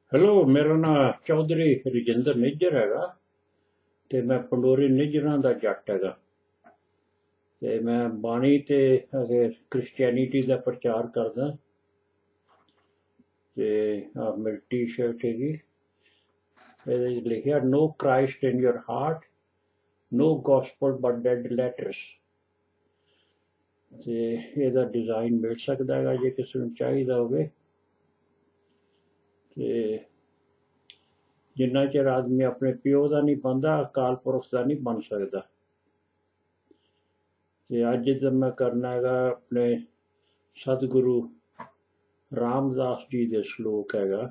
Hello, ਮੇਰਾ ਨਾਮ ਚੌਧਰੀ ਰਜਿੰਦਰ ਨਿੱਜਰ ਹੈਗਾ ਤੇ ਮੈਂ ਪੰਡੋਰੀ ਨਿੱਜਰਾਂ ਦਾ ਜੱਟ ਹੈਗਾ। ਤੇ ਮੈਂ ਬਾਣੀ ਤੇ ਕ੍ਰਿਸਚੀਅਨਿਟੀ ਦਾ ਪ੍ਰਚਾਰ ਕਰਦਾ। ਤੇ ਆਹ ਮੇਰੀ ਟੀ-ਸ਼ਰਟ ਹੈਗੀ, ਇਹਦੇ 'ਚ ਲਿਖਿਆ "No Christ in your heart, no gospel but dead letters"। ਤੇ ਇਹਦਾ ਡਿਜ਼ਾਈਨ ਮਿਲ ਸਕਦਾ ਹੈਗਾ ਜੇ ਕਿਸੇ ਨੂੰ ਚਾਹੀਦਾ ਹੋਵੇ। ਤੇ ਜਿੰਨਾ ਚਿਰ ਆਦਮੀ ਆਪਣੇ ਪਿਓ ਦਾ ਨਹੀਂ ਬਣਦਾ, ਅਕਾਲ ਪੁਰਖ ਦਾ ਨਹੀਂ ਬਣ ਸਕਦਾ। ਤੇ ਅੱਜ ਦਾ ਮੈਂ ਕਰਨਾ ਹੈਗਾ ਆਪਣੇ ਸਤਿਗੁਰੂ ਰਾਮਦਾਸ ਜੀ ਦੇ ਸ਼ਲੋਕ ਹੈਗਾ।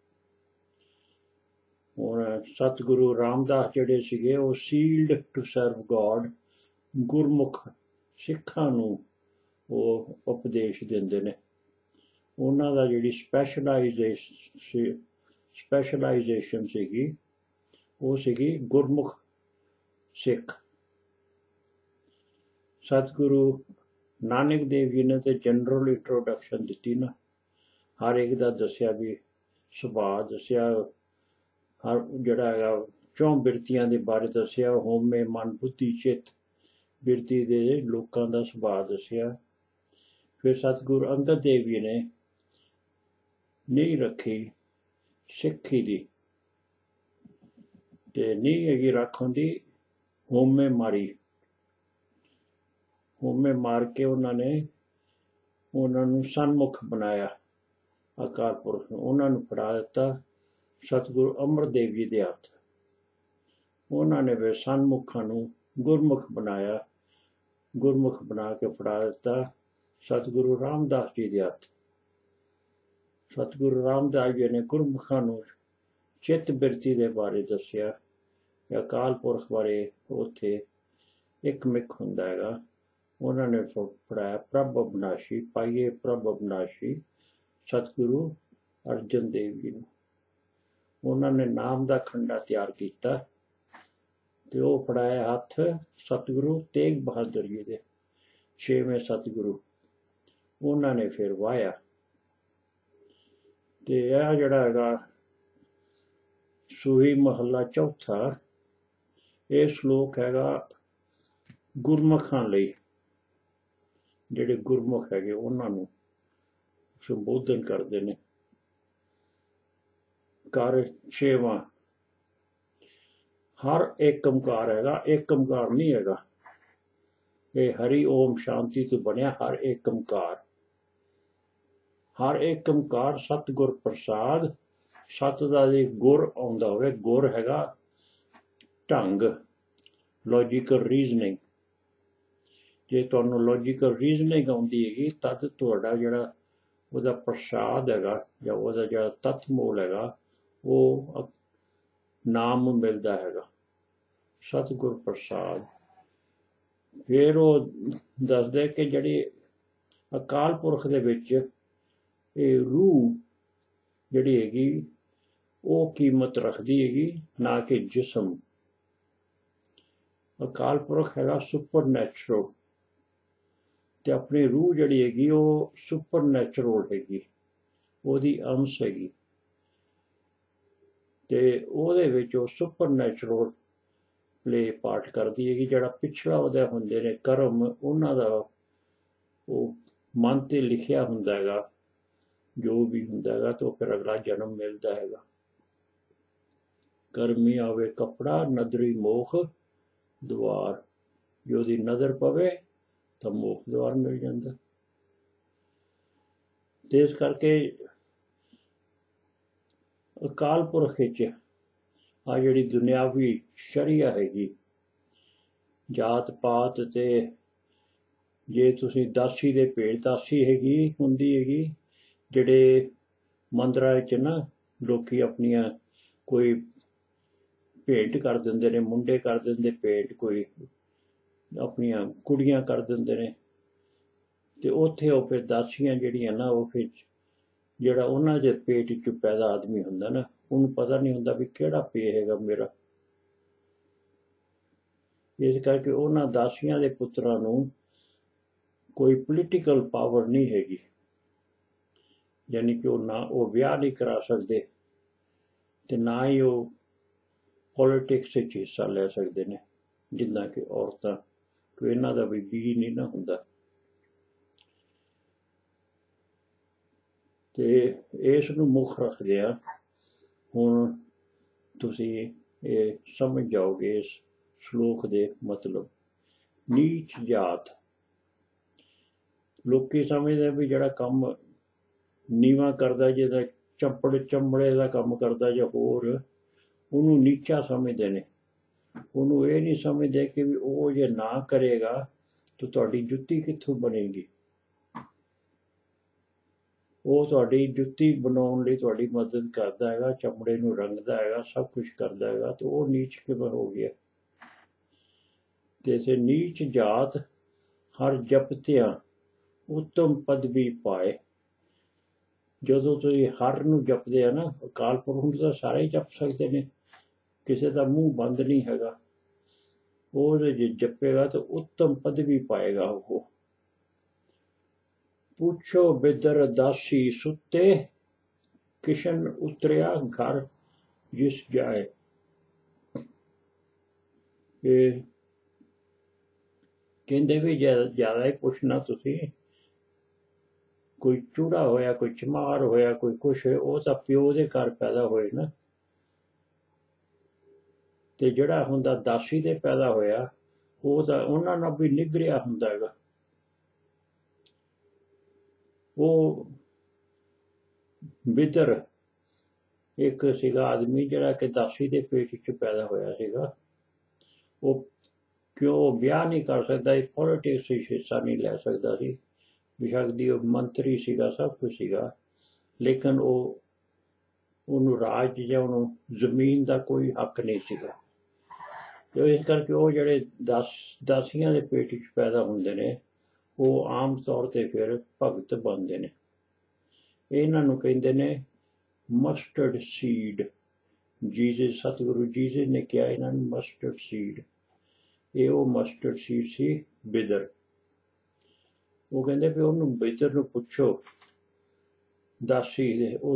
ਹੁਣ ਸਤਿਗੁਰੂ ਰਾਮਦਾਸ ਜਿਹੜੇ ਸੀਗੇ ਉਹ ਸੀਲਡ ਟੂ ਸਰਵ ਗੋਡ, ਗੁਰਮੁਖ ਸਿੱਖਾਂ ਨੂੰ ਉਹ ਉਪਦੇਸ਼ ਦਿੰਦੇ ਨੇ। ਉਹਨਾਂ ਦਾ ਜਿਹੜੀ ਸਪੈਸ਼ਲਾਈਜੇਸ਼ਨ ਸੀਗੀ ਉਹ ਸੀਗੀ ਗੁਰਮੁਖ ਸਿੱਖ। ਸਤਿਗੁਰੂ ਨਾਨਕ ਦੇਵ ਜੀ ਨੇ ਤੇ ਜਨਰਲ ਇੰਟਰੋਡਕਸ਼ਨ ਦਿੱਤੀ ਨਾ, ਹਰ ਇੱਕ ਦਾ ਦੱਸਿਆ ਵੀ ਸੁਭਾਅ ਦੱਸਿਆ, ਹਰ ਜਿਹੜਾ ਹੈਗਾ ਚੌਂ ਬਿਰਤੀਆਂ ਦੇ ਬਾਰੇ ਦੱਸਿਆ, ਹਉਮੈ ਮਨ ਬੁੱਧੀ ਚਿੱਤ ਬਿਰਤੀ ਦੇ ਲੋਕਾਂ ਦਾ ਸੁਭਾਅ ਦੱਸਿਆ। ਫਿਰ ਸਤਿਗੁਰੂ ਅੰਗਦ ਦੇਵ ਜੀ ਨੇ ਨੀਂਹ ਰੱਖੀ ਸਿੱਖੀ ਦੀ, ਤੇ ਨੀਂਹ ਹੈਗੀ ਰੱਖ ਹੁੰਦੀ ਹਉਮੈ ਮਾਰੀ। ਹਉਮੈ ਮਾਰ ਕੇ ਉਹਨਾਂ ਨੂੰ ਸਨਮੁਖ ਬਣਾਇਆ ਅਕਾਲ ਪੁਰਖ ਨੂੰ। ਉਹਨਾਂ ਨੂੰ ਫੜਾ ਦਿੱਤਾ ਸਤਿਗੁਰੂ ਅਮਰਦੇਵ ਜੀ ਦੇ ਹੱਥ। ਉਹਨਾਂ ਨੇ ਫਿਰ ਸਨਮੁਖਾਂ ਨੂੰ ਗੁਰਮੁਖ ਬਣਾਇਆ, ਗੁਰਮੁਖ ਬਣਾ ਕੇ ਫੜਾ ਦਿੱਤਾ ਸਤਿਗੁਰੂ ਰਾਮਦਾਸ ਜੀ ਦੇ ਹੱਥ। ਸਤਿਗੁਰੂ ਰਾਮਦਾਸ ਜੀ ਨੇ ਗੁਰਮੁਖਾਂ ਨੂੰ ਚਿੱਤ ਬਿਰਤੀ ਦੇ ਬਾਰੇ ਦੱਸਿਆ, ਅਕਾਲ ਪੁਰਖ ਬਾਰੇ ਉੱਥੇ ਇੱਕ ਮਿਕ ਹੁੰਦਾ ਹੈਗਾ। ਉਹਨਾਂ ਨੇ ਫੜਾਇਆ ਪ੍ਰਭ ਅਬਿਨਾਸ਼ੀ, ਪਾਈਏ ਪ੍ਰਭ ਅਬਿਨਾਸ਼ੀ ਸਤਿਗੁਰੂ ਅਰਜਨ ਦੇਵ ਜੀ ਨੂੰ। ਉਹਨਾਂ ਨੇ ਨਾਮ ਦਾ ਖੰਡਾ ਤਿਆਰ ਕੀਤਾ ਤੇ ਉਹ ਫੜਾਇਆ ਹੱਥ ਸਤਿਗੁਰੂ ਤੇਗ ਬਹਾਦਰ ਜੀ ਦੇ, 6ਵੇਂ ਸਤਿਗੁਰੂ। ਉਹਨਾਂ ਨੇ ਫਿਰ ਵਾਹਿਆ। ਤੇ ਇਹ ਜਿਹੜਾ ਹੈਗਾ ਸੂਹੀ ਮਹੱਲਾ ਚੌਥਾ, ਇਹ ਸ਼ਲੋਕ ਹੈਗਾ ਗੁਰਮੁਖਾਂ ਲਈ। ਜਿਹੜੇ ਗੁਰਮੁਖ ਹੈਗੇ ਉਹਨਾਂ ਨੂੰ ਸੰਬੋਧਨ ਕਰਦੇ ਨੇ। ਘਰ 6ਵਾਂ, ਹਰ ਏਕਮਕਾਰ ਹੈਗਾ, ਏਕਮਕਾਰ ਨਹੀਂ ਹੈਗਾ। ਇਹ ਹਰੀ ਓਮ ਸ਼ਾਂਤੀ ਤੋਂ ਬਣਿਆ ਹਰ ਏਕਮਕਾਰ। ਹਰ ਏਕਮਕਾਰ ਸਤਿਗੁਰ ਪ੍ਰਸਾਦ। ਸਤ ਦਾ ਜੇ ਗੁਰ ਆਉਂਦਾ ਹੋਵੇ, ਗੁਰ ਹੈਗਾ ਢੰਗ, ਲੌਜੀਕਲ ਰੀਜ਼ਨਿੰਗ। ਜੇ ਤੁਹਾਨੂੰ ਲੌਜੀਕਲ ਰੀਜ਼ਨਿੰਗ ਆਉਂਦੀ ਹੈਗੀ ਤਦ ਤੁਹਾਡਾ ਜਿਹੜਾ ਉਹਦਾ ਪ੍ਰਸਾਦ ਹੈਗਾ ਜਾਂ ਉਹਦਾ ਜਿਹੜਾ ਤੱਥ ਮੋਲ ਹੈਗਾ ਉਹ ਨਾਮ ਮਿਲਦਾ ਹੈਗਾ, ਸਤਿਗੁਰ ਪ੍ਰਸਾਦ। ਫਿਰ ਉਹ ਦੱਸਦੇ ਕਿ ਜਿਹੜੀ ਅਕਾਲ ਪੁਰਖ ਦੇ ਵਿੱਚ ਇਹ ਰੂਹ ਜਿਹੜੀ ਹੈਗੀ ਉਹ ਕੀਮਤ ਰੱਖਦੀ ਹੈਗੀ, ਨਾ ਕਿ ਜਿਸਮ। ਅਕਾਲ ਪੁਰਖ ਹੈਗਾ ਸੁਪਰ ਨੈਚੁਰਲ, ਤੇ ਆਪਣੀ ਰੂਹ ਜਿਹੜੀ ਹੈਗੀ ਉਹ ਸੁਪਰ ਨੈਚੁਰਲ ਹੈਗੀ, ਉਹਦੀ ਅੰਸ਼ ਹੈਗੀ। ਤੇ ਉਹਦੇ ਵਿੱਚ ਉਹ ਸੁਪਰ ਨੈਚੁਰਲ ਪਲੇ ਪਾਰਟ ਕਰਦੀ ਹੈਗੀ। ਜਿਹੜਾ ਪਿਛਲਾ ਉਹਦੇ ਹੁੰਦੇ ਨੇ ਕਰਮ, ਉਹਨਾਂ ਦਾ ਉਹ ਮਨ ਤੇ ਲਿਖਿਆ ਹੁੰਦਾ ਹੈਗਾ, ਜੋ ਵੀ ਹੁੰਦਾ ਹੈਗਾ ਤੇ ਉਹ ਫਿਰ ਅਗਲਾ ਜਨਮ ਮਿਲਦਾ ਹੈਗਾ। ਕਰਮੀ ਆਵੇ ਕੱਪੜਾ ਨਦਰੀ ਮੋਖ ਦੁਆਰ, ਜੇ ਉਹਦੀ ਨਜ਼ਰ ਪਵੇ ਤਾਂ ਮੋਖ ਦੁਆਰ ਮਿਲ ਜਾਂਦਾ। ਤੇ ਇਸ ਕਰਕੇ ਅਕਾਲ ਪੁਰਖ ਵਿੱਚ ਆ ਜਿਹੜੀ ਦੁਨਿਆਵੀ ਸ਼ਰੀਆ ਹੈਗੀ, ਜਾਤ ਪਾਤ ਤੇ ਜੇ ਤੁਸੀਂ ਦਾਸੀ ਦੇ ਭੇਡ, ਦਾਸੀ ਹੈਗੀ ਹੁੰਦੀ ਹੈਗੀ। ਜਿਹੜੇ ਮੰਦਰਾਂ ਵਿੱਚ ਨਾ ਲੋਕੀ ਆਪਣੀਆਂ ਕੋਈ ਭੇਂਟ ਕਰ ਦਿੰਦੇ ਨੇ, ਮੁੰਡੇ ਕਰ ਦਿੰਦੇ ਭੇਂਟ, ਕੋਈ ਆਪਣੀਆਂ ਕੁੜੀਆਂ ਕਰ ਦਿੰਦੇ ਨੇ। ਤੇ ਉੱਥੇ ਉਹ ਫਿਰ ਦਾਸੀਆਂ ਜਿਹੜੀਆਂ ਨਾ, ਉਹ ਫਿਰ ਜਿਹੜਾ ਉਹਨਾਂ ਦੇ ਪੇਟ 'ਚ ਪੈਦਾ ਆਦਮੀ ਹੁੰਦਾ ਨਾ, ਉਹਨੂੰ ਪਤਾ ਨਹੀਂ ਹੁੰਦਾ ਵੀ ਕਿਹੜਾ ਪੇ ਹੈਗਾ ਮੇਰਾ। ਇਸ ਕਰਕੇ ਉਹਨਾਂ ਦਾਸੀਆਂ ਦੇ ਪੁੱਤਰਾਂ ਨੂੰ ਕੋਈ ਪੋਲੀਟੀਕਲ ਪਾਵਰ ਨਹੀਂ ਹੈਗੀ, ਯਾਨੀ ਕਿ ਉਹ ਵਿਆਹ ਨਹੀਂ ਕਰਾ ਸਕਦੇ, ਤੇ ਨਾ ਹੀ ਉਹ ਪੋਲੀਟਿਕਸ ਵਿੱਚ ਹਿੱਸਾ ਲੈ ਸਕਦੇ ਨੇ ਜਿੱਦਾਂ ਕਿ ਔਰਤਾਂ, ਕੋਈ ਇਹਨਾਂ ਦਾ ਵੀ ਬੀ ਨਹੀਂ ਨਾ ਹੁੰਦਾ। ਤੇ ਇਸ ਨੂੰ ਮੁੱਖ ਰੱਖਦਿਆਂ ਹੁਣ ਤੁਸੀਂ ਇਹ ਸਮਝ ਜਾਓਗੇ ਇਸ ਸ਼ਲੋਕ ਦੇ ਮਤਲਬ। ਨੀਚ ਜਾਤ, ਲੋਕੀ ਸਮਝਦੇ ਵੀ ਜਿਹੜਾ ਕੰਮ ਨੀਵਾਂ ਕਰਦਾ, ਜਿਹਦਾ ਚਮੜੇ ਦਾ ਕੰਮ ਕਰਦਾ ਜਾਂ ਹੋਰ, ਉਹਨੂੰ ਨੀਚਾ ਸਮਝਦੇ ਨੇ। ਉਹਨੂੰ ਇਹ ਨਹੀਂ ਸਮਝਦੇ ਕਿ ਵੀ ਉਹ ਜੇ ਨਾ ਕਰੇਗਾ ਤਾਂ ਤੁਹਾਡੀ ਜੁੱਤੀ ਕਿੱਥੋਂ ਬਣੇਗੀ। ਉਹ ਤੁਹਾਡੀ ਜੁੱਤੀ ਬਣਾਉਣ ਲਈ ਤੁਹਾਡੀ ਮਦਦ ਕਰਦਾ ਹੈਗਾ, ਚਮੜੇ ਨੂੰ ਰੰਗਦਾ ਹੈਗਾ, ਸਭ ਕੁਝ ਕਰਦਾ ਹੈਗਾ, ਤੇ ਉਹ ਨੀਚ ਕਿਵੇਂ ਹੋ ਗਿਆ। ਤੇ ਇਸੇ ਨੀਚ ਜਾਤ ਹਰ ਜਪਤਿਆਂ ਉੱਤਮ ਪਦਵੀ ਪਾਏ। ਜਦੋਂ ਤੁਸੀਂ ਹਰ ਨੂੰ ਜਪਦੇ ਆ ਨਾ, ਅਕਾਲ ਪੁਰਖ ਨੂੰ ਤਾਂ ਸਾਰੇ ਹੀ ਜਪ ਸਕਦੇ ਨੇ, ਕਿਸੇ ਦਾ ਮੂੰਹ ਬੰਦ ਨਹੀਂ ਹੈਗਾ। ਉਹ ਜੇ ਜਪੇਗਾ ਤਾਂ ਉੱਤਮ ਪਦਵੀ ਪਾਏਗਾ ਉਹ। ਪੁੱਛੋ ਬਿਦਰ ਦਾਸੀ ਸੁੱਤੇ, ਕਿਸ਼ਨ ਉਤਰਿਆ ਘਰ ਜਿਸ ਜਾਏ। ਇਹ ਕਹਿੰਦੇ ਵੀ ਜ਼ਿਆਦਾ ਹੀ ਪੁੱਛਣਾ ਤੁਸੀਂ। ਕੋਈ ਚੂੜਾ ਹੋਇਆ, ਕੋਈ ਚਮਾਰ ਹੋਇਆ, ਕੋਈ ਕੁਛ, ਉਹ ਤਾਂ ਪਿਓ ਦੇ ਘਰ ਪੈਦਾ ਹੋਏ ਨਾ। ਤੇ ਜਿਹੜਾ ਹੁੰਦਾ ਦਾਸੀ ਦੇ ਪੈਦਾ ਹੋਇਆ, ਉਹ ਤਾਂ ਉਹਨਾਂ ਨਾਲ ਵੀ ਨਿਗਰਿਆ ਹੁੰਦਾ ਹੈਗਾ। ਉਹ ਬਿਦਰ ਇੱਕ ਸੀਗਾ ਆਦਮੀ ਜਿਹੜਾ ਕਿ ਦਾਸੀ ਦੇ ਪੇਟ ਵਿੱਚ ਪੈਦਾ ਹੋਇਆ ਸੀਗਾ। ਉਹ ਕਿਉਂ ਵਿਆਹ ਨਹੀਂ ਕਰ ਸਕਦਾ, ਇਹ ਪੋਲੀਟਿਕਸ ਵਿੱਚ ਹਿੱਸਾ ਨਹੀਂ ਲੈ ਸਕਦਾ ਸੀ। ਬੇਸ਼ੱਕ ਦੀ ਉਹ ਮੰਤਰੀ ਸੀਗਾ, ਸਭ ਕੁਝ ਸੀਗਾ, ਲੇਕਿਨ ਉਹਨੂੰ ਰਾਜ ਜਾਂ ਉਹਨੂੰ ਜ਼ਮੀਨ ਦਾ ਕੋਈ ਹੱਕ ਨਹੀਂ ਸੀਗਾ। ਤੇ ਇਸ ਕਰਕੇ ਉਹ ਜਿਹੜੇ ਦਾਸੀਆਂ ਦੇ ਪੇਟ ਵਿੱਚ ਪੈਦਾ ਹੁੰਦੇ ਨੇ, ਉਹ ਆਮ ਤੌਰ ਤੇ ਫਿਰ ਭਗਤ ਬਣਦੇ ਨੇ। ਇਹਨਾਂ ਨੂੰ ਕਹਿੰਦੇ ਨੇ ਮਸਟਰਡ ਸੀਡ। ਜੀਸਸ, ਸਤਿਗੁਰੂ ਜੀਸਸ ਨੇ ਕਿਹਾ ਇਹਨਾਂ ਨੂੰ ਮਸਟਰਡ ਸੀਡ। ਇਹ ਉਹ ਮਸਟਰਡ ਸੀਡ ਸੀ ਬਿਦਰ। ਉਹ ਕਹਿੰਦੇ ਵੀ ਉਹਨੂੰ ਬਿਦਰ ਨੂੰ ਪੁੱਛੋ, ਦਾਸੀ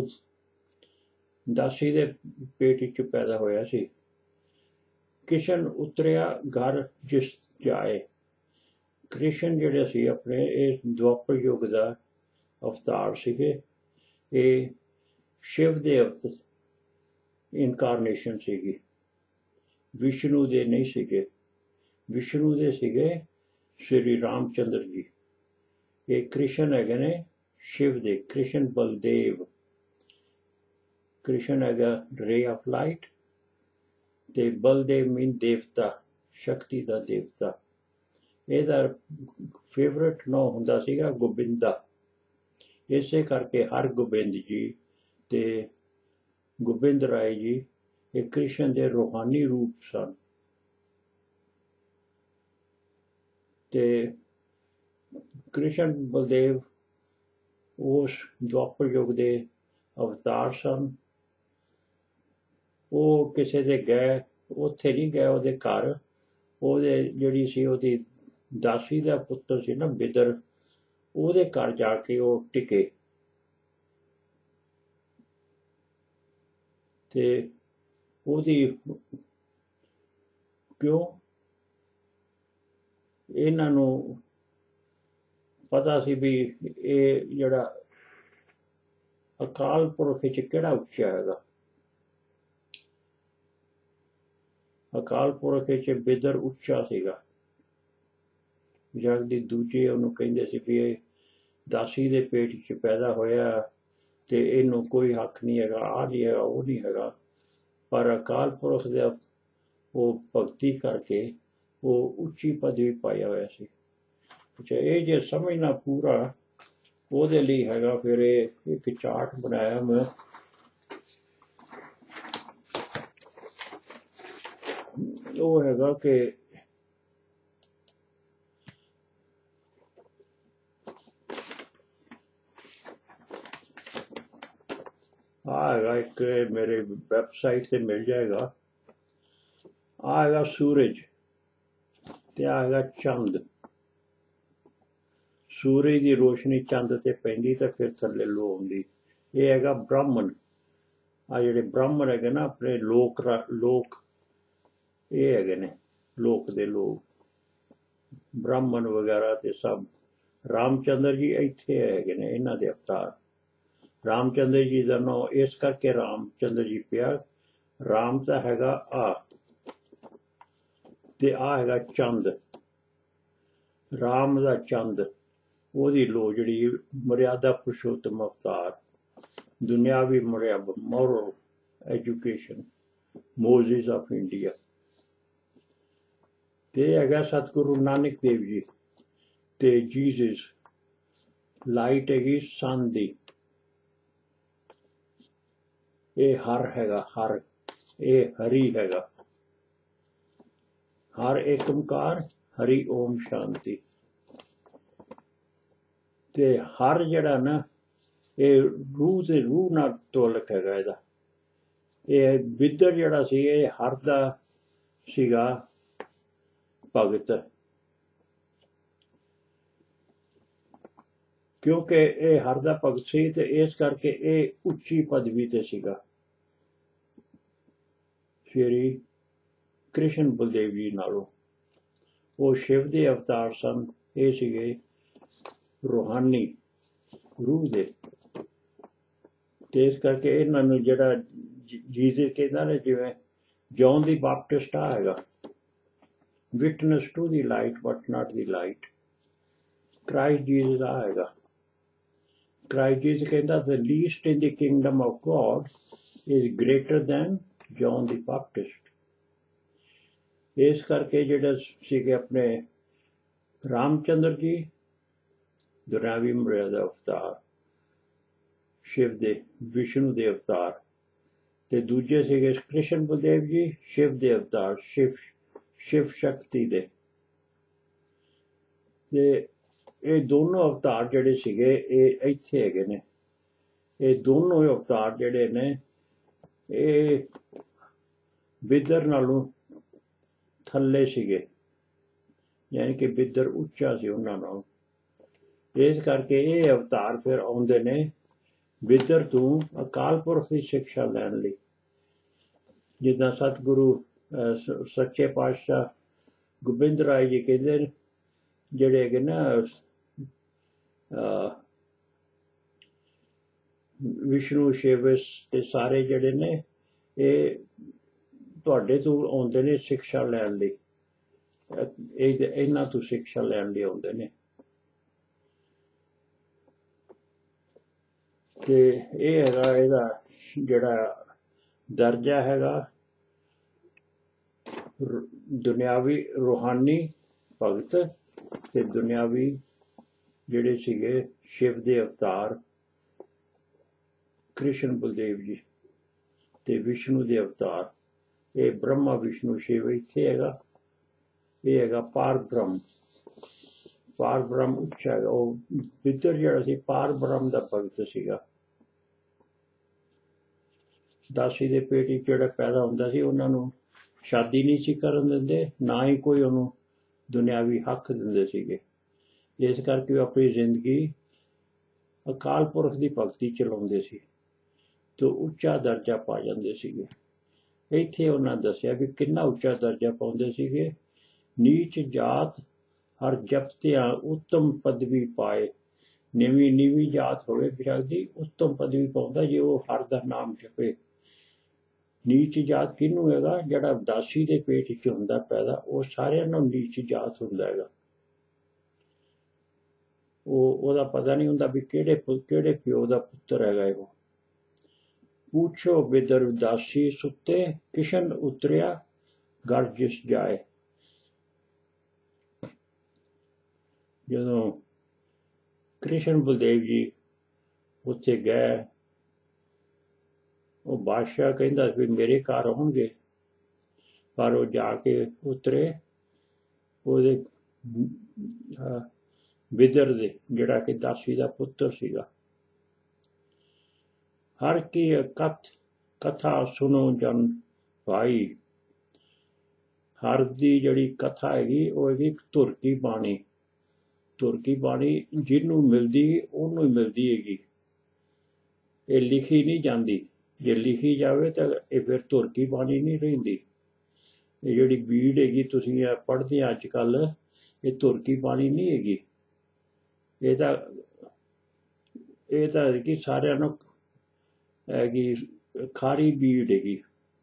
ਦੇ ਪੇਟ ਵਿੱਚ ਪੈਦਾ ਹੋਇਆ ਸੀ। ਕਿਸ਼ਨ ਉਤਰਿਆ ਘਰ ਜਿਸ ਜਾਏ। ਕ੍ਰਿਸ਼ਨ ਜਿਹੜੇ ਸੀ ਆਪਣੇ, ਇਹ ਦੁਆਪਰ ਯੁੱਗ ਦਾ ਅਵਤਾਰ ਸੀਗੇ। ਇਹ ਸ਼ਿਵ ਦੇ ਇਨਕਾਰਨੇਸ਼ਨ ਸੀਗੀ, ਵਿਸ਼ਨੂੰ ਦੇ ਨਹੀਂ ਸੀਗੇ। ਵਿਸ਼ਨੂੰ ਦੇ ਸੀਗੇ ਸ਼੍ਰੀ ਰਾਮ ਚੰਦਰ ਜੀ। ਇਹ ਕ੍ਰਿਸ਼ਨ ਹੈਗੇ ਨੇ ਸ਼ਿਵ ਦੇ। ਕ੍ਰਿਸ਼ਨ ਬਲਦੇਵ। ਕ੍ਰਿਸ਼ਨ ਹੈਗਾ ਰੇ ਆਫ ਲਾਈਟ, ਤੇ ਬਲਦੇਵ ਮੀਨ ਦੇਵਤਾ, ਸ਼ਕਤੀ ਦਾ ਦੇਵਤਾ। ਇਹਦਾ ਫੇਵਰਟ ਨਾਂ ਹੁੰਦਾ ਸੀਗਾ ਗੋਬਿੰਦਾ। ਇਸੇ ਕਰਕੇ ਹਰਗੋਬਿੰਦ ਜੀ ਤੇ ਗੋਬਿੰਦ ਰਾਏ ਜੀ ਇਹ ਕ੍ਰਿਸ਼ਨ ਦੇ ਰੂਹਾਨੀ ਰੂਪ ਸਨ। ਤੇ ਕ੍ਰਿਸ਼ਨ ਬਲਦੇਵ ਉਸ ਦੁਆਪਰ ਯੁੱਗ ਦੇ ਅਵਤਾਰ ਸਨ। ਉਹ ਕਿਸੇ ਦੇ ਗਏ, ਉੱਥੇ ਨਹੀਂ ਗਏ ਉਹਦੇ ਘਰ। ਉਹਦੇ ਜਿਹੜੀ ਸੀ ਉਹਦੀ ਦਾਸੀ ਦਾ ਪੁੱਤਰ ਸੀ ਨਾ ਬਿਦਰ, ਉਹਦੇ ਘਰ ਜਾ ਕੇ ਉਹ ਟਿਕੇ। ਤੇ ਉਹਦੀ ਕਿਉਂ, ਇਹਨਾਂ ਨੂੰ ਪਤਾ ਸੀ ਵੀ ਇਹ ਜਿਹੜਾ ਅਕਾਲ ਪੁਰਖ ਵਿੱਚ ਕਿਹੜਾ ਉੱਚਾ ਹੈਗਾ। ਅਕਾਲ ਪੁਰਖ ਵਿੱਚ ਬਿਦਰ ਉੱਚਾ ਸੀਗਾ। ਜਗ ਦੀ ਦੂਜੇ ਉਹਨੂੰ ਕਹਿੰਦੇ ਸੀ ਵੀ ਇਹ ਦਾਸੀ ਦੇ ਪੇਟ ਵਿੱਚ ਪੈਦਾ ਹੋਇਆ ਤੇ ਇਹਨੂੰ ਕੋਈ ਹੱਕ ਨਹੀਂ ਹੈਗਾ, ਆਹ ਨਹੀਂ ਹੈਗਾ, ਉਹ ਨਹੀਂ ਹੈਗਾ। ਪਰ ਅਕਾਲ ਪੁਰਖ ਦੇ ਉਹ ਭਗਤੀ ਕਰਕੇ ਉਹ ਉੱਚੀ ਪਦਵੀ ਪਾਇਆ ਹੋਇਆ ਸੀ। ਅੱਛਾ, ਇਹ ਜੇ ਸਮਝਣਾ ਪੂਰਾ, ਉਹਦੇ ਲਈ ਹੈਗਾ ਫਿਰ ਇਹ ਇੱਕ ਚਾਰਟ ਬਣਾਇਆ ਮੈਂ। ਉਹ ਹੈਗਾ ਕਿ ਹੈਗਾ ਇੱਕ ਮੇਰੇ ਵੈਬਸਾਈਟ ਤੇ ਮਿਲ ਜਾਏਗਾ। ਹੈਗਾ ਸੂਰਜ ਤੇ ਹੈਗਾ ਚੰਦ। ਸੂਰਜ ਦੀ ਰੋਸ਼ਨੀ ਚੰਦ ਤੇ ਪੈਂਦੀ ਤਾਂ ਫਿਰ ਥੱਲੇ ਲੋ ਆਉਂਦੀ। ਇਹ ਹੈਗਾ ਬ੍ਰਾਹਮਣ। ਆ ਜਿਹੜੇ ਬ੍ਰਾਹਮਣ ਹੈਗੇ ਨਾ ਆਪਣੇ ਲੋਕ ਇਹ ਹੈਗੇ ਨੇ ਲੋਕ ਦੇ ਲੋਕ ਬ੍ਰਾਹਮਣ ਵਗੈਰਾ ਤੇ ਸਭ ਰਾਮਚੰਦਰ ਜੀ ਇੱਥੇ ਹੈਗੇ ਨੇ ਇਹਨਾਂ ਦੇ ਅਵਤਾਰ। ਰਾਮਚੰਦਰ ਜੀ ਦਾ ਨਾਂ ਇਸ ਕਰਕੇ ਰਾਮਚੰਦਰ ਜੀ ਪਿਆ। ਰਾਮ ਤਾਂ ਹੈਗਾ ਆ ਤੇ ਆ ਹੈਗਾ ਚੰਦ। ਰਾਮ ਦਾ ਚੰਦ ਉਹਦੀ ਲੋ ਜਿਹੜੀ ਮਰਿਆਦਾ ਪੁਰਸ਼ੋਤਮ ਅਵਤਾਰ ਦੁਨਿਆਵੀ ਮਰਿਆਦਾ moral education Moses of India. ਤੇ ਹੈਗਾ ਸਤਿਗੁਰੂ ਨਾਨਕ ਦੇਵ ਜੀ ਤੇ ਜੀਸਸ ਲਾਈਟ ਹੈਗੀ ਸਨ ਦੀ। ਇਹ ਹਰ ਹੈਗਾ ਹਰ ਇਹ ਹਰੀ ਹੈਗਾ ਹਰ ਏਕੰਕਾਰ ਹਰੀ ਓਮ ਸ਼ਾਂਤੀ। ਤੇ ਹਰ ਜਿਹੜਾ ਨਾ ਇਹ ਰੂਹ ਨਾਲ ਤੋਲਕ ਹੈਗਾ ਇਹਦਾ। ਇਹ ਬਿੱਦਰ ਜਿਹੜਾ ਸੀ ਇਹ ਹਰ ਦਾ ਸੀਗਾ ਭਗਤ ਕਿਉਂਕਿ ਇਹ ਹਰ ਦਾ ਭਗਤ ਸੀ ਤੇ ਇਸ ਕਰਕੇ ਇਹ ਉੱਚੀ ਪਦਵੀ ਤੇ ਸੀਗਾ। ਸ਼੍ਰੀ ਕ੍ਰਿਸ਼ਨ ਬਲਦੇਵ ਜੀ ਨਾਲੋਂ ਉਹ ਸ਼ਿਵ ਦੇ ਅਵਤਾਰ ਸਨ। ਇਹ ਸੀਗੇ ਰੂਹਾਨੀ ਰੂਹ ਦੇ ਤੇ ਇਸ ਕਰਕੇ ਇਹਨਾਂ ਨੂੰ ਜਿਹੜਾ ਜੀਸਸ ਕਹਿੰਦਾ ਨੇ ਜਿਵੇਂ ਜੌਨ ਦੀ ਬੈਪਟਿਸਟ ਆ ਹੈਗਾ witness to the light but not the light. Christ Jesus ਆ ਹੈਗਾ। ਕ੍ਰਾਈਸਟ ਜੀਸਸ ਕਹਿੰਦਾ the least in the kingdom of God is greater than John the Baptist। ਇਸ ਕਰਕੇ ਜਿਹੜੇ ਸੀਗੇ ਆਪਣੇ ਰਾਮਚੰਦਰ ਜੀ ਦੁਨਿਆਵੀ ਮਰਿਆਦਾ ਅਵਤਾਰ ਸ਼ਿਵ ਦੇ ਵਿਸ਼ਨੂੰ ਦੇ ਅਵਤਾਰ ਤੇ ਦੂਜੇ ਸੀਗੇ ਕ੍ਰਿਸ਼ਨ ਬਲਦੇਵ ਜੀ ਸ਼ਿਵ ਦੇ ਅਵਤਾਰ ਸ਼ਿਵ ਸ਼ਕਤੀ ਦੇ। ਤੇ ਇਹ ਦੋਨੋਂ ਅਵਤਾਰ ਜਿਹੜੇ ਸੀਗੇ ਇਹ ਇੱਥੇ ਹੈਗੇ ਨੇ। ਇਹ ਦੋਨੋਂ ਅਵਤਾਰ ਜਿਹੜੇ ਨੇ ਇਹ ਬਿੱਦਰ ਨਾਲੋਂ ਥੱਲੇ ਸੀਗੇ ਯਾਨੀ ਕਿ ਬਿੱਦਰ ਉੱਚਾ ਸੀ ਉਹਨਾਂ ਨਾਲੋਂ। ਇਸ ਕਰਕੇ ਇਹ ਅਵਤਾਰ ਫਿਰ ਆਉਂਦੇ ਨੇ ਬਿੱਦਰ ਤੋਂ ਅਕਾਲ ਪੁਰਖ ਦੀ ਸਿੱਖਿਆ ਲੈਣ ਲਈ। ਜਿੱਦਾਂ ਸਤਿਗੁਰੂ ਸੱਚੇ ਪਾਤਸ਼ਾਹ ਗੋਬਿੰਦ ਰਾਏ ਜੀ ਕਹਿੰਦੇ ਨੇ ਜਿਹੜੇ ਹੈਗੇ ਨਾ ਵਿਸ਼ਨੂੰ ਸ਼ਿਵ ਤੇ ਸਾਰੇ ਜਿਹੜੇ ਨੇ ਇਹ ਤੁਹਾਡੇ ਤੋਂ ਆਉਂਦੇ ਨੇ ਸਿੱਖਿਆ ਲੈਣ ਲਈ। ਇਹਨਾਂ ਤੋਂ ਸਿੱਖਿਆ ਲੈਣ ਲਈ ਆਉਂਦੇ ਨੇ। ਤੇ ਇਹ ਹੈਗਾ ਇਹਦਾ ਜਿਹੜਾ ਦਰਜਾ ਹੈਗਾ ਦੁਨਿਆਵੀ ਰੂਹਾਨੀ ਭਗਤ ਤੇ ਦੁਨਿਆਵੀ ਜਿਹੜੇ ਸੀਗੇ ਸ਼ਿਵ ਦੇ ਅਵਤਾਰ ਕ੍ਰਿਸ਼ਨ ਬਲਦੇਵ ਜੀ ਤੇ ਵਿਸ਼ਨੂੰ ਦੇ ਅਵਤਾਰ। ਇਹ ਬ੍ਰਹਮਾ ਵਿਸ਼ਨੂੰ ਸ਼ਿਵ ਇੱਥੇ ਹੈਗਾ। ਇਹ ਹੈਗਾ ਪਾਰ ਬ੍ਰਹਮ ਉੱਚਾ ਹੈਗਾ। ਉਹ ਬਿੱਦਰ ਜਿਹੜਾ ਸੀ ਪਾਰ ਬ੍ਰਹਮ ਦਾ ਭਗਤ ਸੀਗਾ। ਦਾਸੀ ਦੇ ਪੇਟ ਵਿੱਚ ਜਿਹੜਾ ਪੈਦਾ ਹੁੰਦਾ ਸੀ ਉਹਨਾਂ ਨੂੰ ਸ਼ਾਦੀ ਨਹੀਂ ਸੀ ਕਰਨ ਦਿੰਦੇ ਨਾ ਹੀ ਕੋਈ ਉਹਨੂੰ ਦੁਨਿਆਵੀ ਹੱਕ ਦਿੰਦੇ ਸੀਗੇ। ਇਸ ਕਰਕੇ ਉਹ ਆਪਣੀ ਜ਼ਿੰਦਗੀ ਅਕਾਲ ਪੁਰਖ ਦੀ ਭਗਤੀ ਚਲਾਉਂਦੇ ਸੀ ਤੇ ਉੱਚਾ ਦਰਜਾ ਪਾ ਜਾਂਦੇ ਸੀਗੇ। ਇੱਥੇ ਉਹਨਾਂ ਦੱਸਿਆ ਵੀ ਕਿੰਨਾ ਉੱਚਾ ਦਰਜਾ ਪਾਉਂਦੇ ਸੀਗੇ। ਨੀਚ ਜਾਤ ਹਰ ਜਪਤਿਆਂ ਉੱਤਮ ਪਦਵੀ ਪਾਏ। ਨੀਵੀਂ ਜਾਤ ਹੋਵੇ ਵਿਅਕਤੀ ਉੱਤਮ ਪਦਵੀ ਪਾਉਂਦਾ ਜੇ ਉਹ ਹਰ ਦਾ ਨਾਮ ਜਪੇ। ਨੀਚ ਜਾਤ ਕਿਹਨੂੰ ਹੈਗਾ ਜਿਹੜਾ ਦਾਸੀ ਦੇ ਪੇਟ ਵਿੱਚ ਹੁੰਦਾ ਪੈਦਾ ਉਹ ਸਾਰਿਆਂ ਨੂੰ ਨੀਚ ਜਾਤ ਹੁੰਦਾ ਹੈਗਾ। ਉਹਦਾ ਪਤਾ ਨਹੀਂ ਹੁੰਦਾ ਵੀ ਕਿਹੜੇ ਪਿਓ ਦਾ ਪੁੱਤਰ ਹੈਗਾ ਉਹ। ਪੁੱਛੋ ਬਿਦਰ ਦਾਸੀ ਸੁੱਤੇ ਕਿਸ਼ਨ ਉਤਰਿਆ ਘਰ ਜਿਸ ਜਾਏ। ਜਦੋਂ ਕ੍ਰਿਸ਼ਨ ਬਲਦੇਵ ਜੀ ਉੱਥੇ ਗਏ ਉਹ ਬਾਦਸ਼ਾਹ ਕਹਿੰਦਾ ਵੀ ਮੇਰੇ ਘਰ ਆਉਣਗੇ ਪਰ ਉਹ ਜਾ ਕੇ ਉਤਰੇ ਉਹਦੇ ਬਿਦਰ ਦੇ ਜਿਹੜਾ ਕਿ ਦਾਸੀ ਦਾ ਪੁੱਤਰ ਸੀਗਾ। ਹਰ ਕੀ ਕਥਾ ਸੁਣੋ ਜਨ ਭਾਈ। ਹਰ ਦੀ ਜਿਹੜੀ ਕਥਾ ਹੈਗੀ ਉਹ ਹੈਗੀ ਧੁਰ ਕੀ ਬਾਣੀ। ਧੁਰ ਕੀ ਬਾਣੀ ਜਿਹਨੂੰ ਮਿਲਦੀ ਉਹਨੂੰ ਹੀ ਮਿਲਦੀ ਹੈਗੀ। ਇਹ ਲਿਖੀ ਨਹੀਂ ਜਾਂਦੀ ਜੇ ਲਿਖੀ ਜਾਵੇ ਤਾਂ ਇਹ ਫਿਰ ਧੁਰਕੀ ਬਾਣੀ ਨਹੀਂ ਰਹਿੰਦੀ। ਇਹ ਜਿਹੜੀ ਬੀੜ ਹੈਗੀ ਤੁਸੀਂ ਪੜ੍ਹਦੇ ਆ ਅੱਜ ਕੱਲ੍ਹ, ਇਹ ਧੁਰਕੀ ਬਾਣੀ ਨਹੀਂ ਹੈਗੀ। ਇਹ ਤਾਂ ਕਿ ਸਾਰਿਆਂ ਨੂੰ ਹੈਗੀ ਖਾਰੀ ਬੀੜ ਹੈਗੀ।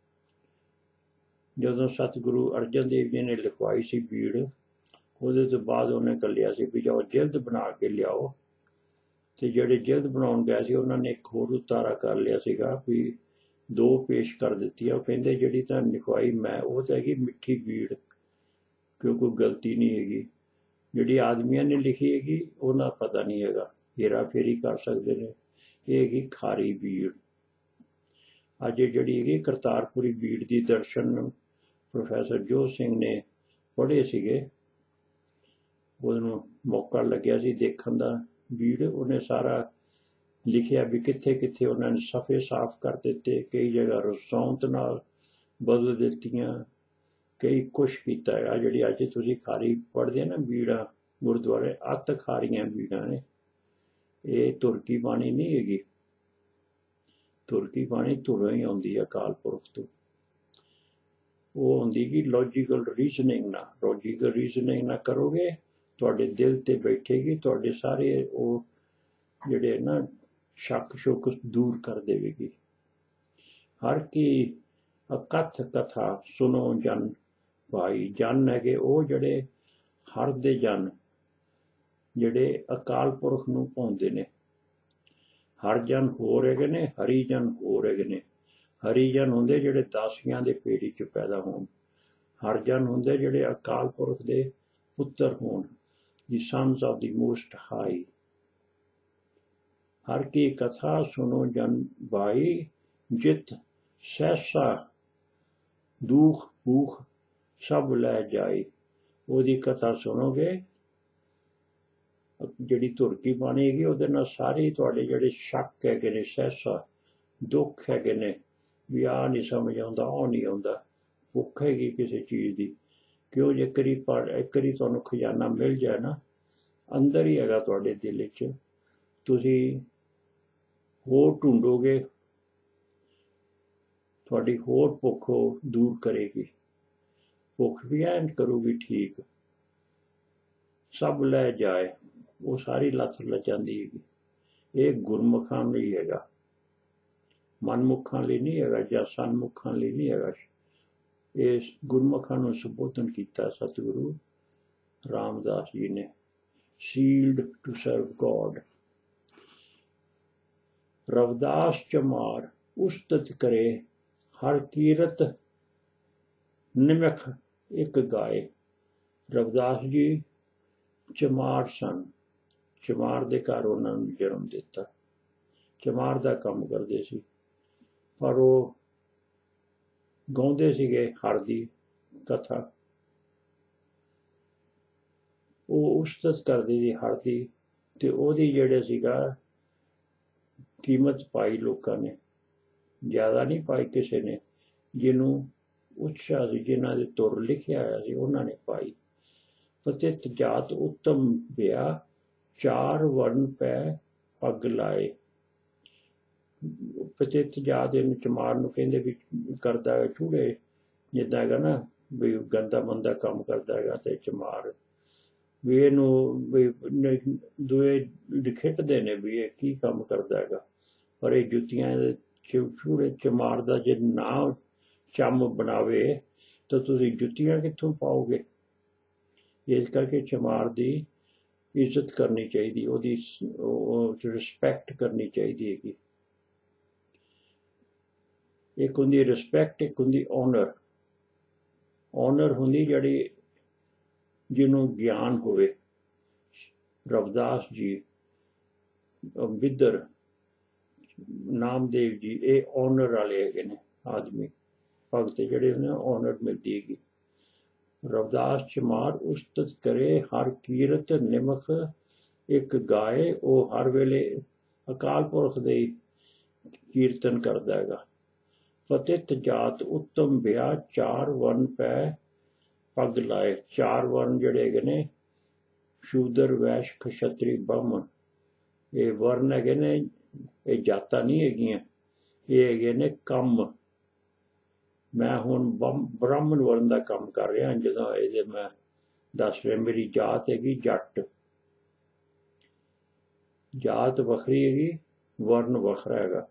ਜਦੋਂ ਸਤਿਗੁਰੂ ਅਰਜਨ ਦੇਵ ਜੀ ਨੇ ਲਿਖਵਾਈ ਸੀ ਬੀੜ, ਉਹਦੇ ਤੋਂ ਬਾਅਦ ਉਹਨੇ ਕੱਲਿਆ ਸੀ ਵੀ ਜਾਓ ਜਿਲਦ ਬਣਾ ਕੇ ਲਿਆਓ। ਤੇ ਜਿਹੜੇ ਜਿਲਦ ਬਣਾਉਣ ਗਏ ਸੀ ਉਹਨਾਂ ਨੇ ਇੱਕ ਹੋਰ ਉਤਾਰਾ ਕਰ ਲਿਆ ਸੀਗਾ ਵੀ 2 ਪੇਸ਼ ਕਰ ਦਿੱਤੀਆਂ। ਉਹ ਕਹਿੰਦੇ ਜਿਹੜੀ ਤਾਂ ਲਿਖਵਾਈ ਮੈਂ ਉਹ ਤਾਂ ਹੈਗੀ ਮਿੱਠੀ ਬੀੜ, ਕਿਉਂ ਕੋਈ ਗਲਤੀ ਨਹੀਂ ਹੈਗੀ। ਜਿਹੜੀ ਆਦਮੀਆਂ ਨੇ ਲਿਖੀ ਹੈਗੀ ਉਹਨਾਂ ਪਤਾ ਨਹੀਂ ਹੈਗਾ, ਹੇਰਾ ਫੇਰੀ ਕਰ ਸਕਦੇ ਨੇ। ਇਹ ਹੈਗੀ ਖਾਰੀ ਬੀੜ। ਅੱਜ ਜਿਹੜੀ ਹੈਗੀ ਕਰਤਾਰਪੁਰੀ ਬੀੜ ਦੀ ਦਰਸ਼ਨ ਪ੍ਰੋਫੈਸਰ ਜੋਧ ਸਿੰਘ ਨੇ ਪੜ੍ਹੇ ਸੀਗੇ, ਉਹਨੂੰ ਮੌਕਾ ਲੱਗਿਆ ਸੀ ਦੇਖਣ ਦਾ ਬੀੜ। ਉਹਨੇ ਸਾਰਾ ਲਿਖਿਆ ਵੀ ਕਿੱਥੇ ਕਿੱਥੇ ਉਹਨਾਂ ਨੇ ਸਫ਼ੇ ਸਾਫ਼ ਕਰ ਦਿੱਤੇ, ਕਈ ਜਗ੍ਹਾ ਰਸੌਂਤ ਨਾਲ ਬਦਲ ਦਿੱਤੀਆਂ, ਕਈ ਕੁਛ ਕੀਤਾ ਹੈ। ਜਿਹੜੀ ਅੱਜ ਤੁਸੀਂ ਖਾਰੀ ਪੜ੍ਹਦੇ ਨਾ ਬੀੜਾਂ ਗੁਰਦੁਆਰੇ, ਅੱਤ ਖਾਰੀਆਂ ਬੀੜਾਂ ਨੇ। ਇਹ ਧੁਰਕੀ ਬਾਣੀ ਨਹੀਂ ਹੈਗੀ। ਧੁਰਕੀ ਬਾਣੀ ਧੁਰੋਂ ਹੀ ਆਉਂਦੀ ਹੈ ਅਕਾਲ ਪੁਰਖ ਤੋਂ। ਉਹ ਹੁੰਦੀ ਕਿ ਲੌਜੀਕਲ ਰੀਜ਼ਨਿੰਗ ਨਾਲ ਕਰੋਗੇ, ਤੁਹਾਡੇ ਦਿਲ ਤੇ ਬੈਠੇਗੀ, ਤੁਹਾਡੇ ਸਾਰੇ ਉਹ ਜਿਹੜੇ ਨਾ ਸ਼ੱਕ ਸ਼ੁਕ ਦੂਰ ਕਰ ਦੇਵੇਗੀ। ਹਰ ਕੀ ਅਕਥ ਕਥਾ ਸੁਣੋ ਜਨ ਭਾਈ। ਜਨ ਹੈਗੇ ਉਹ ਜਿਹੜੇ ਹਰ ਦੇ ਜਨ, ਜਿਹੜੇ ਅਕਾਲ ਪੁਰਖ ਨੂੰ ਪਾਉਂਦੇ ਨੇ। ਹਰ ਜਨ ਹੋਰ ਹੈਗੇ ਨੇ, ਹਰੀ ਜਨ ਹੋਰ ਹੈਗੇ ਨੇ। ਹਰੀ ਜਨ ਹੁੰਦੇ ਜਿਹੜੇ ਦਾਸੀਆਂ ਦੇ ਪੇੜੀ 'ਚ ਪੈਦਾ ਹੋਣ। ਹਰ ਜਨ ਹੁੰਦੇ ਜਿਹੜੇ ਅਕਾਲ ਪੁਰਖ ਦੇ ਪੁੱਤਰ ਹੋਣ, the sons of the most high. ਹਰ ਕੀ ਕਥਾ ਸੁਣੋ ਜਨ ਭਾਈ, ਜਿਤ ਸਹਿਸਾ ਦੁਖ ਭੂਖ ਸਭ ਲੈ ਜਾਏ। ਉਹਦੀ ਕਥਾ ਸੁਣੋਗੇ, ਜਿਹੜੀ ਧੁਰਕੀ ਬਾਣੀ ਹੈਗੀ ਉਹਦੇ ਨਾਲ ਸਾਰੇ ਤੁਹਾਡੇ ਜਿਹੜੇ ਸ਼ੱਕ ਹੈਗੇ ਨੇ, ਸਹਿਸਾ ਦੁੱਖ ਹੈਗੇ ਨੇ ਵੀ ਆਹ ਨਹੀਂ ਸਮਝ ਆਉਂਦਾ, ਉਹ ਨਹੀਂ ਆਉਂਦਾ, ਭੁੱਖ ਹੈਗੀ ਕਿਸੇ ਚੀਜ਼ ਦੀ, ਕਿਉਂ ਜੇ ਇੱਕ ਵਾਰੀ ਤੁਹਾਨੂੰ ਖਜ਼ਾਨਾ ਮਿਲ ਜਾਏ ਨਾ, ਅੰਦਰ ਹੀ ਹੈਗਾ ਤੁਹਾਡੇ ਦਿਲ 'ਚ, ਤੁਸੀਂ ਹੋਰ ਢੂੰਡੋਗੇ, ਤੁਹਾਡੀ ਹੋਰ ਭੁੱਖ ਦੂਰ ਕਰੇਗੀ। ਭੁੱਖ ਵੀ ਐਂ ਕਰੂਗੀ ਠੀਕ, ਸਭ ਲੈ ਜਾਏ, ਉਹ ਸਾਰੀ ਲੱਥ ਜਾਂਦੀ ਹੈਗੀ। ਇਹ ਗੁਰਮੁਖਾਂ ਲਈ ਹੈਗਾ, ਮਨਮੁਖਾਂ ਲਈ ਨਹੀਂ ਹੈਗਾ ਜਾਂ ਸਨਮੁਖਾਂ ਲਈ ਨਹੀਂ ਹੈਗਾ। ਇਹ ਗੁਰਮੁਖਾਂ ਨੂੰ ਸੰਬੋਧਨ ਕੀਤਾ ਸਤਿਗੁਰੂ ਰਾਮਦਾਸ ਜੀ ਨੇ, sealed to serve God. Ravidas ਚਮਾਰ ਉਸਤਤ ਕਰੇ, ਹਰ ਕੀਰਤ ਨਿਮਖ ਇੱਕ ਗਾਏ। ਰਵਿਦਾਸ ਜੀ ਚਮਾਰ ਸਨ, ਚਮਾਰ ਦੇ ਘਰ ਉਹਨਾਂ ਨੂੰ ਜਨਮ ਦਿੱਤਾ, ਚਮਾਰ ਦਾ ਕੰਮ ਕਰਦੇ ਸੀ, ਪਰ ਉਹ ਗਾਉਂਦੇ ਸੀਗੇ ਹਰ ਦੀ ਕਥਾ। ਉਹ ਉਸਤਤ ਕਰਦੇ ਸੀ ਹਰ ਦੀ, ਤੇ ਉਹਦੀ ਜਿਹੜੇ ਸੀਗਾ ਕੀਮਤ ਪਾਈ ਲੋਕਾਂ ਨੇ, ਜ਼ਿਆਦਾ ਨਹੀਂ ਪਾਈ ਕਿਸੇ ਨੇ। ਜਿਹਨੂੰ ਉਤਸ਼ਾਹ ਸੀ, ਜਿਨ੍ਹਾਂ ਦੇ ਤੁਰ ਲਿਖਿਆ ਹੋਇਆ ਸੀ ਉਹਨਾਂ ਨੇ ਪਾਈ। ਪਤਿਤ ਜਾਤ ਉੱਤਮ ਵਿਆ, 4 ਵਰਨ ਪੈ ਪੱਗ ਲਾਏ। ਪਤਿਤ ਜਾਤ ਇਹਨੂੰ ਚਮਾਰ ਨੂੰ ਕਹਿੰਦੇ ਵੀ ਕਰਦਾ ਹੈ ਚੂੜੇ, ਜਿੱਦਾਂ ਹੈਗਾ ਨਾ ਵੀ ਗੰਦਾ ਮੰਦਾ ਕੰਮ ਕਰਦਾ ਹੈਗਾ, ਤੇ ਚਮਾਰ ਵੀ ਇਹਨੂੰ ਵੀ ਦੂਏ ਖਿੱਟਦੇ ਨੇ ਵੀ ਇਹ ਕੀ ਕੰਮ ਕਰਦਾ ਹੈਗਾ। ਪਰ ਇਹ ਜੁੱਤੀਆਂ ਦੇ ਚੂੜੇ ਚਮਾਰ ਦਾ ਜੇ ਨਾ ਚੰਮ ਬਣਾਵੇ ਤਾਂ ਤੁਸੀਂ ਜੁੱਤੀਆਂ ਕਿੱਥੋਂ ਪਾਓਗੇ। ਇਸ ਕਰਕੇ ਚਮਾਰ ਦੀ ਇੱਜ਼ਤ ਕਰਨੀ ਚਾਹੀਦੀ, ਉਹਦੀ ਰਿਸਪੈਕਟ ਕਰਨੀ ਚਾਹੀਦੀ ਹੈਗੀ। ਇੱਕ ਹੁੰਦੀ ਰਿਸਪੈਕਟ, ਇੱਕ ਹੁੰਦੀ ਓਨਰ। ਓਨਰ ਹੁੰਦੀ ਜਿਹੜੀ ਜਿਹਨੂੰ ਗਿਆਨ ਹੋਵੇ। ਰਵਿਦਾਸ ਜੀ, ਬਿੱਦਰ, ਨਾਮਦੇਵ ਜੀ, ਇਹ ਓਨਰ ਵਾਲੇ ਹੈਗੇ ਨੇ ਆਦਮੀ, ਭਗਤ ਜਿਹੜੇ ਨੇ ਓਨਰ ਮਿਲਦੀ ਹੈਗੀ। ਰਵਿਦਾਸ ਚਮਾਰ ਉਸਤਤ ਕਰੇ, ਹਰ ਕੀਰਤ ਨਿਮਖ ਇੱਕ ਗਾਏ। ਉਹ ਹਰ ਵੇਲੇ ਅਕਾਲ ਪੁਰਖ ਦੇ ਕੀਰਤਨ ਕਰਦਾ ਹੈਗਾ। ਪਤਿਤ ਜਾਤ ਉੱਤਮ ਵਿਆ, 4 ਵਰਨ ਪੈ ਪੱਗ ਲਾਏ। 4 ਵਰਨ ਜਿਹੜੇ ਹੈਗੇ ਨੇ, ਸ਼ੂਦਰ, ਵੈਸ਼, ਖਸ਼ਤਰੀ, ਬ੍ਰਾਹਮਣ, ਇਹ ਵਰਨ ਹੈਗੇ ਨੇ। ਇਹ ਜਾਤਾਂ ਨਹੀਂ ਹੈਗੀਆਂ, ਇਹ ਹੈਗੇ ਨੇ ਕੰਮ। ਮੈਂ ਹੁਣ ਬ੍ਰਾਹਮਣ ਵਰਨ ਦਾ ਕੰਮ ਕਰ ਰਿਹਾ। ਜਦੋਂ ਇਹਦੇ ਮੈਂ ਦੱਸ ਰਿਹਾ, ਮੇਰੀ ਜਾਤ ਹੈਗੀ ਜੱਟ। ਜਾਤ ਵੱਖਰੀ ਹੈਗੀ, ਵਰਨ ਵੱਖਰਾ ਹੈਗਾ।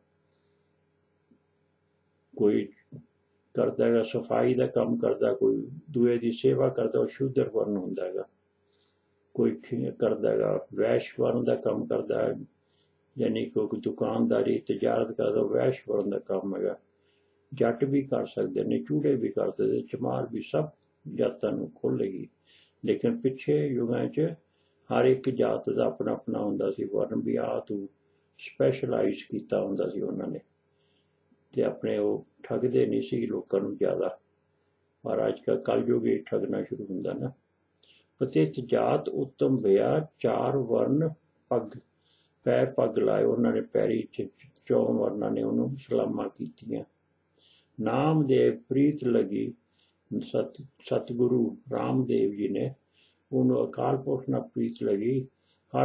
ਕੋਈ ਕਰਦਾ ਹੈਗਾ ਸਫਾਈ ਦਾ ਕੰਮ ਕਰਦਾ, ਕੋਈ ਦੂਏ ਦੀ ਸੇਵਾ ਕਰਦਾ, ਉਹ ਸ਼ੂਦਰ ਵਰਨ ਹੁੰਦਾ ਹੈਗਾ। ਕੋਈ ਕਰਦਾ ਹੈਗਾ ਵੈਸ਼ ਵਰਨ ਦਾ ਕੰਮ ਕਰਦਾ ਹੈ, ਯਾਨੀ ਕੋਈ ਦੁਕਾਨਦਾਰੀ ਤਜਾਰਤ ਕਰਦਾ, ਵੈਸ਼ ਵਰਨ ਦਾ ਕੰਮ ਹੈਗਾ। ਜੱਟ ਵੀ ਕਰ ਸਕਦੇ ਨੇ, ਚੂੜੇ ਵੀ ਕਰ ਸਕਦੇ, ਚਮਾਰ ਵੀ, ਸਭ ਜਾਤਾਂ ਨੂੰ ਖੋਲ੍ਹੇਗੀ। ਲੇਕਿਨ ਪਿੱਛੇ ਯੁਗਾਂ 'ਚ ਹਰ ਇੱਕ ਜਾਤ ਦਾ ਆਪਣਾ ਆਪਣਾ ਹੁੰਦਾ ਸੀ ਵਰਨ, ਵੀ ਆਹ ਤੂੰ ਸਪੈਸ਼ਲਾਈਜ਼ ਕੀਤਾ ਹੁੰਦਾ ਸੀ ਉਹਨਾਂ ਨੇ, ਤੇ ਆਪਣੇ ਉਹ ਠੱਗਦੇ ਨਹੀਂ ਸੀ ਲੋਕਾਂ ਨੂੰ ਜ਼ਿਆਦਾ। ਪਰ ਅੱਜ ਕੱਲ੍ਹ ਕਲਯੁਗ ਹੀ ਠੱਗਣਾ ਸ਼ੁਰੂ ਹੁੰਦਾ ਨਾ। ਪਤਿਤ ਜਾਤ ਉੱਤਮ ਭਇਆ, ਚਾਰ ਵਰਨ ਪੱਗ ਪੈ ਪੱਗ ਲਾਏ। ਉਹਨਾਂ ਨੇ ਪੈਰੀ 'ਚ ਚੌਂ ਵਰਨਾਂ ਨੇ ਉਹਨੂੰ ਸਲਾਮਾਂ ਕੀਤੀਆਂ। ਨਾਮਦੇਵ ਪ੍ਰੀਤ ਲੱਗੀ, ਸਤਿਗੁਰੂ ਰਾਮਦੇਵ ਜੀ ਨੇ ਉਹਨੂੰ ਅਕਾਲ ਪੁਰਖ ਨਾਲ ਪ੍ਰੀਤ ਲੱਗੀ। ਹਰ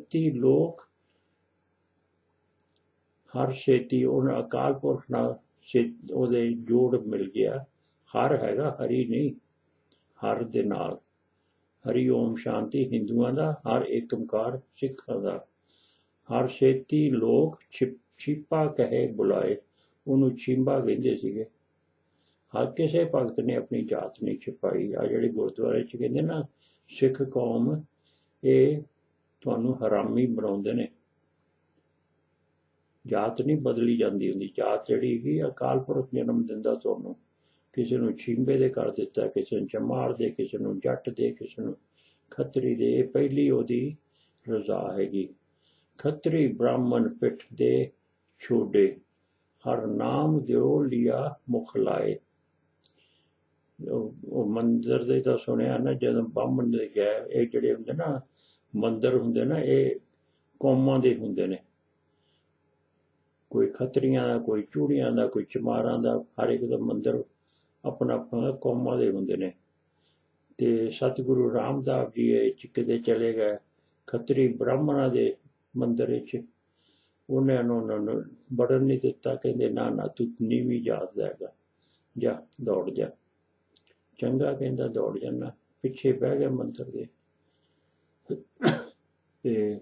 ਛੇਤੀ ਉਹਨੂੰ ਅਕਾਲ ਪੁਰਖ ਨਾਲ ਉਹਦੇ ਜੋੜ ਮਿਲ ਗਿਆ। ਹਰ ਹੈਗਾ, ਹਰੀ ਨਹੀਂ, ਹਰ ਦੇ ਨਾਲ। ਹਰੀ ਓਮ ਸ਼ਾਂਤੀ ਹਿੰਦੂਆਂ ਦਾ, ਹਰ ਏਕਮਕਾਰ ਸਿੱਖਾਂ ਦਾ। ਹਰ ਛੇਤੀ ਲੋਕ ਛਿਪਾ ਕਹੇ ਬੁਲਾਏ, ਉਹਨੂੰ ਛਿੰਬਾ ਕਹਿੰਦੇ ਸੀਗੇ। ਹਰ ਕਿਸੇ ਭਗਤ ਨੇ ਆਪਣੀ ਜਾਤ ਨਹੀਂ ਛਿਪਾਈ। ਆ ਜਿਹੜੇ ਗੁਰਦੁਆਰੇ 'ਚ ਕਹਿੰਦੇ ਨਾ ਸਿੱਖ ਕੌਮ, ਇਹ ਤੁਹਾਨੂੰ ਹਰਾਮੀ ਬਣਾਉਂਦੇ ਨੇ। ਜਾਤ ਨਹੀਂ ਬਦਲੀ ਜਾਂਦੀ ਹੁੰਦੀ। ਜਾਤ ਜਿਹੜੀ ਹੈਗੀ ਅਕਾਲ ਪੁਰਖ ਜਨਮ ਦਿੰਦਾ ਤੁਹਾਨੂੰ। ਕਿਸੇ ਨੂੰ ਛਿੰਬੇ ਦੇ ਕਰ ਦਿੱਤਾ, ਕਿਸੇ ਨੂੰ ਚਮਾਰ ਦੇ, ਕਿਸੇ ਨੂੰ ਜੱਟ ਦੇ, ਕਿਸੇ ਨੂੰ ਖੱਤਰੀ ਦੇ। ਇਹ ਪਹਿਲੀ ਉਹਦੀ ਰਜ਼ਾ ਹੈਗੀ। ਖੱਤਰੀ ਬ੍ਰਾਹਮਣ ਪਿੱਠ ਦੇ ਛੋਡੇ, ਹਰ ਨਾਮ ਦਿਓ ਲਿਆ ਮੁਖ ਲਾਏ। ਉਹ ਮੰਦਰ ਦੇ ਤਾਂ ਸੁਣਿਆ ਨਾ, ਜਦੋਂ ਬ੍ਰਾਹਮਣ ਦੇ ਗਏ, ਇਹ ਜਿਹੜੇ ਹੁੰਦੇ ਨਾ ਮੰਦਰ ਹੁੰਦੇ ਨਾ, ਇਹ ਕੌਮਾਂ ਦੇ ਹੁੰਦੇ ਨੇ। ਕੋਈ ਖੱਤਰੀਆਂ ਦਾ, ਕੋਈ ਚੂੜੀਆਂ ਦਾ, ਕੋਈ ਚਮਾਰਾਂ ਦਾ, ਹਰ ਇੱਕ ਦਾ ਮੰਦਰ ਆਪਣਾ ਆਪਣਾ ਕੌਮਾਂ ਦੇ ਹੁੰਦੇ ਨੇ। ਤੇ ਸਤਿਗੁਰੂ ਰਾਮਦਾਸ ਜੀ ਇਹ ਕਿਤੇ ਚਲੇ ਗਏ ਖੱਤਰੀ ਬ੍ਰਾਹਮਣਾਂ ਦੇ ਮੰਦਰ ਵਿੱਚ, ਉਹਨਾਂ ਨੂੰ ਵੜਨ ਨਹੀਂ ਦਿੱਤਾ। ਕਹਿੰਦੇ ਨਾ ਨਾ, ਤੂੰ ਨੀਵੀਂ ਜਾਤ ਦਾ ਹੈਗਾ, ਜਾ ਦੌੜ ਜਾ। ਚੰਗਾ ਕਹਿੰਦਾ, ਦੌੜ ਜਾਣਾ। ਪਿੱਛੇ ਬਹਿ ਗਿਆ ਮੰਦਰ ਦੇ, ਤੇ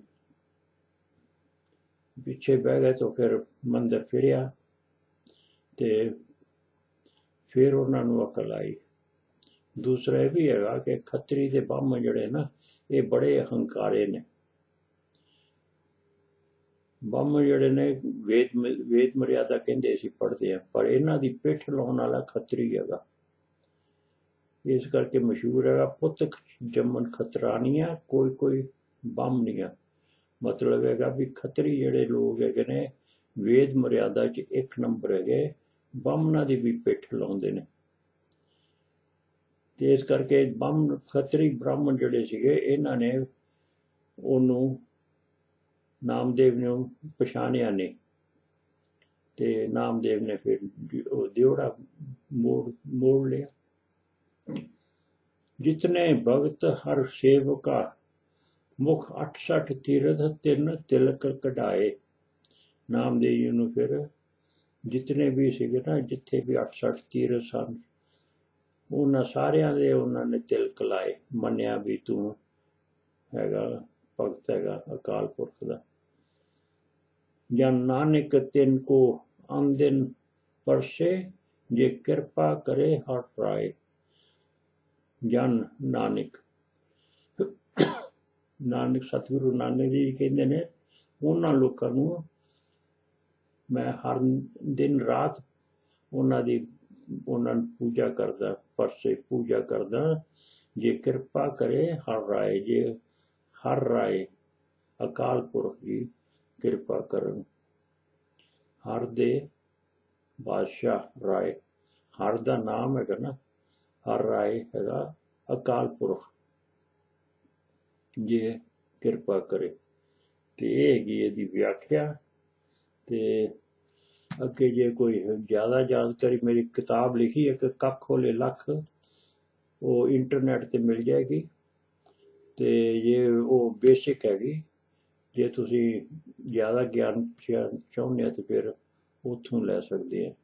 ਪਿੱਛੇ ਬਹਿ ਗਏ ਤਾਂ ਫਿਰ ਮੰਦਰ ਫਿਰਿਆ, ਤੇ ਫਿਰ ਉਹਨਾਂ ਨੂੰ ਅਕਲ ਆਈ। ਦੂਸਰਾ ਇਹ ਵੀ ਹੈਗਾ ਕਿ ਖੱਤਰੀ ਦੇ ਬ੍ਰਾਹਮਣ ਜਿਹੜੇ ਨਾ, ਇਹ ਬੜੇ ਅਹੰਕਾਰੇ ਨੇ। ਬ੍ਰਾਹਮਣ ਜਿਹੜੇ ਨੇ ਵੇਦ ਮਰਿਆਦਾ ਕਹਿੰਦੇ ਸੀ ਪੜ੍ਹਦੇ ਆ, ਪਰ ਇਹਨਾਂ ਦੀ ਪਿੱਠ ਲਾਉਣ ਵਾਲਾ ਖੱਤਰੀ ਹੈਗਾ। ਇਸ ਕਰਕੇ ਮਸ਼ਹੂਰ ਹੈਗਾ, ਪੁੱਤ ਜੰਮਣ ਖਤਰਾਨੀਆਂ, ਕੋਈ ਬਾਹਮਣੀਆਂ। ਮਤਲਬ ਹੈਗਾ ਵੀ ਖੱਤਰੀ ਜਿਹੜੇ ਲੋਕ ਹੈਗੇ ਨੇ ਵੇਦ ਮਰਿਆਦਾ 'ਚ ਇੱਕ ਨੰਬਰ ਹੈਗੇ, ਬਾਹਮਣਾਂ ਦੀ ਵੀ ਪਿੱਠ ਲਾਉਂਦੇ ਨੇ। ਤੇ ਇਸ ਕਰਕੇ ਖੱਤਰੀ ਬ੍ਰਾਹਮਣ ਜਿਹੜੇ ਸੀਗੇ, ਇਹਨਾਂ ਨੇ ਉਹਨੂੰ ਨਾਮਦੇਵ ਨੂੰ ਪਛਾਣਿਆ ਨਹੀਂ, ਤੇ ਨਾਮਦੇਵ ਨੇ ਫਿਰ ਉਹ ਦਿਉੜਾ ਮੋੜ ਲਿਆ। ਜਿਤਨੇ ਭਗਤ ਹਰ ਸੇਵਕਾ, ਮੁਖ 68 ਤੀਰਥ ਤਿੰਨ ਤਿਲਕ ਕਢਾਏ। ਨਾਮਦੇਵ ਜੀ ਨੂੰ ਫਿਰ ਜਿਤਨੇ ਵੀ ਸੀਗੇ ਨਾ, ਜਿੱਥੇ ਵੀ 68 ਤੀਰਥ ਸਨ, ਉਹਨਾਂ ਸਾਰਿਆਂ ਦੇ ਉਹਨਾਂ ਨੇ ਤਿਲਕ ਲਾਏ। ਮੰਨਿਆ ਵੀ ਤੂੰ ਹੈਗਾ ਭਗਤ ਹੈਗਾ ਅਕਾਲ ਪੁਰਖ ਦਾ। ਜਨ ਨਾਨਕ ਤਿੰਨ ਕੋ ਆਂਦਿਨ ਪਰਸੇ, ਜੇ ਕਿਰਪਾ ਕਰੇ ਹਰ ਰਾਏ। ਜਨ ਨਾਨਕ, ਨਾਨਕ ਸਤਿਗੁਰੂ ਨਾਨਕ ਜੀ ਕਹਿੰਦੇ ਨੇ, ਉਹਨਾਂ ਲੋਕਾਂ ਨੂੰ ਮੈਂ ਹਰ ਦਿਨ ਰਾਤ ਉਹਨਾਂ ਨੂੰ ਪੂਜਾ ਕਰਦਾ, ਪਰਸੇ ਪੂਜਾ ਕਰਦਾ। ਜੇ ਕਿਰਪਾ ਕਰੇ ਹਰ ਰਾਏ, ਜੇ ਹਰ ਰਾਏ ਅਕਾਲ ਪੁਰਖ ਜੀ ਕਿਰਪਾ ਕਰਨ। ਹਰ ਦੇ ਬਾਦਸ਼ਾਹ ਰਾਏ, ਹਰ ਦਾ ਨਾਮ ਹੈਗਾ ਨਾ, ਹਰ ਰਾਏ ਹੈਗਾ ਅਕਾਲ ਪੁਰਖ, ਜੇ ਕਿਰਪਾ ਕਰੇ। ਤੇ ਇਹ ਹੈਗੀ ਇਹਦੀ ਵਿਆਖਿਆ। ਤੇ ਅੱਗੇ ਜੇ ਕੋਈ ਜ਼ਿਆਦਾ ਜਾਣਕਾਰੀ, ਮੇਰੀ ਕਿਤਾਬ ਲਿਖੀ ਇੱਕ ਕੱਖ ਹੋਲੇ ਲੱਖ, ਉਹ ਇੰਟਰਨੈਟ ਤੇ ਮਿਲ ਜਾਏਗੀ। ਤੇ ਜੇ ਉਹ ਬੇਸਿਕ ਹੈਗੀ, ਜੇ ਤੁਸੀਂ ਜ਼ਿਆਦਾ ਗਿਆਨ ਚਾਹੁੰਦੇ ਹੋ ਤੇ ਫਿਰ ਉੱਥੋਂ ਲੈ ਸਕਦੇ ਆ।